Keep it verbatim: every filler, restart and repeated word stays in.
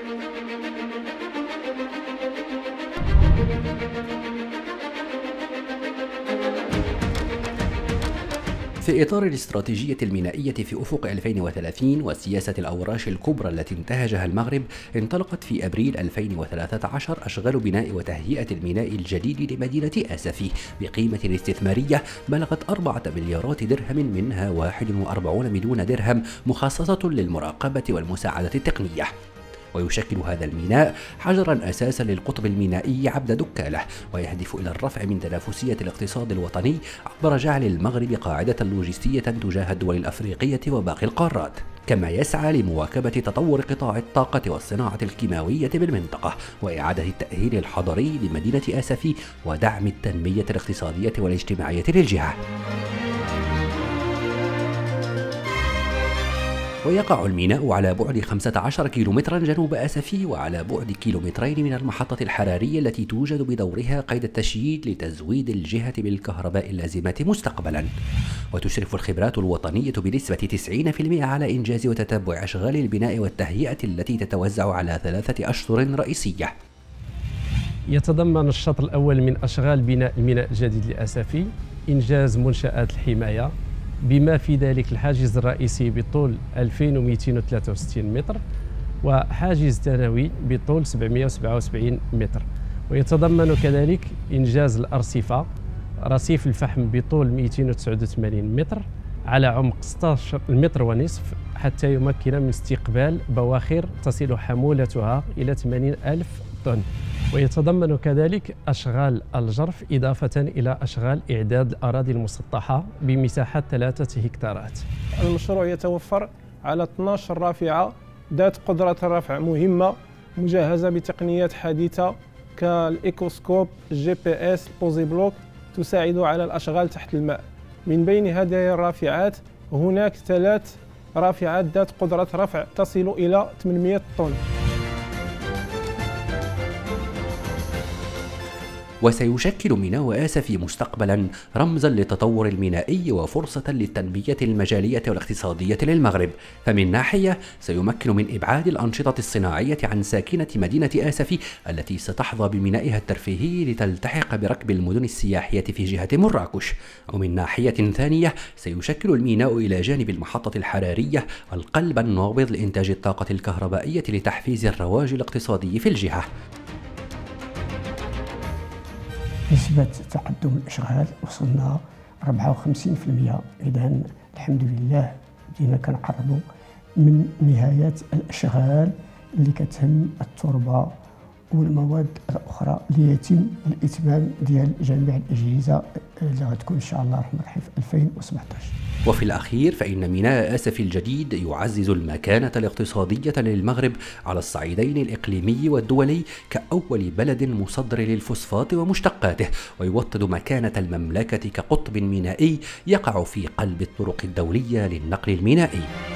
في إطار الاستراتيجية المينائية في أفق ألفين وثلاثين وسياسة الأوراش الكبرى التي انتهجها المغرب، انطلقت في أبريل ألفين وثلاثة عشر أشغال بناء وتهيئة الميناء الجديد لمدينة آسفي بقيمة استثمارية بلغت أربعة مليارات درهم، منها واحد وأربعين مليون درهم مخصصة للمراقبة والمساعدة التقنية. ويشكل هذا الميناء حجرا أساسا للقطب المينائي عبد دكالة، ويهدف إلى الرفع من تنافسية الاقتصاد الوطني عبر جعل المغرب قاعدة لوجستية تجاه الدول الأفريقية وباقي القارات، كما يسعى لمواكبة تطور قطاع الطاقة والصناعة الكيماوية بالمنطقة وإعادة التأهيل الحضري لمدينة آسفي ودعم التنمية الاقتصادية والاجتماعية للجهة. ويقع الميناء على بعد خمسة عشر كيلومترا جنوب آسفي، وعلى بعد كيلومترين من المحطة الحرارية التي توجد بدورها قيد التشييد لتزويد الجهة بالكهرباء اللازمة مستقبلا. وتشرف الخبرات الوطنية بنسبة تسعين بالمئة على إنجاز وتتبع أشغال البناء والتهيئة التي تتوزع على ثلاثة أشهر رئيسية. يتضمن الشطر الأول من أشغال بناء الميناء الجديد لآسفي إنجاز منشآت الحماية، بما في ذلك الحاجز الرئيسي بطول ألفين ومئتين وثلاثة وستين متر وحاجز ثانوي بطول سبعمئة وسبعة وسبعين متر. ويتضمن كذلك إنجاز الأرصفة، رصيف الفحم بطول مئتين وتسعة وثمانين متر على عمق ستة عشر متر ونصف، حتى يمكن من استقبال بواخر تصل حمولتها إلى ثمانين ألف طن. ويتضمن كذلك أشغال الجرف إضافة إلى أشغال إعداد الأراضي المسطحة بمساحة ثلاثة هكتارات. المشروع يتوفر على اثنتي عشرة رافعة ذات قدرة رفع مهمة مجهزة بتقنيات حديثة كالإيكوسكوب، الجي بي إس، البوزي بلوك، تساعد على الأشغال تحت الماء. من بين هذه الرافعات هناك ثلاث رافعات ذات قدرة رفع تصل إلى ثمانمئة طن. وسيشكل ميناء آسفي مستقبلا رمزا للتطور المينائي وفرصة للتنمية المجالية والاقتصادية للمغرب. فمن ناحية سيمكن من إبعاد الأنشطة الصناعية عن ساكنة مدينة آسفي التي ستحظى بمينائها الترفيهي لتلتحق بركب المدن السياحية في جهة مراكش. ومن ناحية ثانية سيشكل الميناء إلى جانب المحطة الحرارية القلب النابض لإنتاج الطاقة الكهربائية لتحفيز الرواج الاقتصادي في الجهة. نسبة تقدم الأشغال وصلنا أربعة وخمسين بالمئة، إذا الحمد لله بدينا كنقربوا من نهاية الأشغال اللي كتهم التربة والمواد الأخرى ليتم الإتمام ديال جميع الأجهزة اللي غتكون إن شاء الله الرحمن الرحيم في ألفين وسبعة عشر. وفي الأخير فإن ميناء آسفي الجديد يعزز المكانة الاقتصادية للمغرب على الصعيدين الإقليمي والدولي كأول بلد مصدر للفوسفات ومشتقاته، ويوطد مكانة المملكة كقطب مينائي يقع في قلب الطرق الدولية للنقل المينائي.